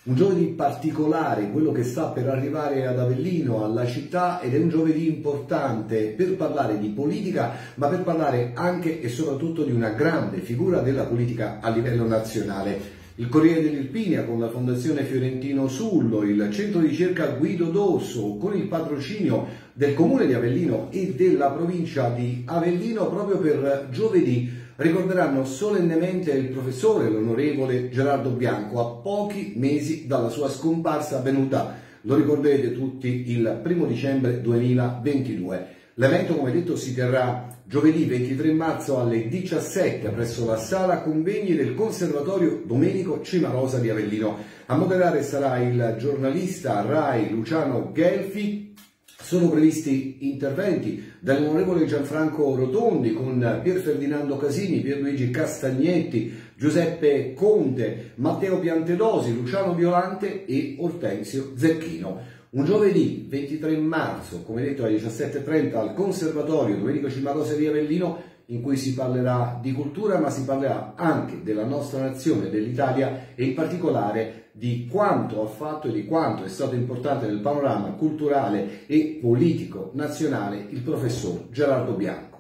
Un giovedì particolare, quello che sta per arrivare ad Avellino, alla città, ed è un giovedì importante per parlare di politica, ma per parlare anche e soprattutto di una grande figura della politica a livello nazionale. Il Corriere dell'Irpinia con la Fondazione Fiorentino Sullo, il centro di ricerca Guido Dorso con il patrocinio del Comune di Avellino e della provincia di Avellino proprio per giovedì ricorderanno solennemente il professore, l'onorevole Gerardo Bianco, a pochi mesi dalla sua scomparsa avvenuta, lo ricorderete tutti, il 1° dicembre 2022. L'evento, come detto, si terrà giovedì 23 marzo alle 17 presso la sala convegni del Conservatorio Domenico Cimarosa di Avellino. A moderare sarà il giornalista RAI Luciano Gelfi. Sono previsti interventi dall'onorevole Gianfranco Rotondi con Pier Ferdinando Casini, Pierluigi Castagnetti, Giuseppe Conte, Matteo Piantedosi, Luciano Violante e Ortensio Zecchino. Un giovedì 23 marzo, come detto, alle 17:30 al Conservatorio Domenico Cimarosa di Avellino, in cui si parlerà di cultura, ma si parlerà anche della nostra nazione, dell'Italia, e in particolare di quanto ha fatto e di quanto è stato importante nel panorama culturale e politico nazionale il professor Gerardo Bianco.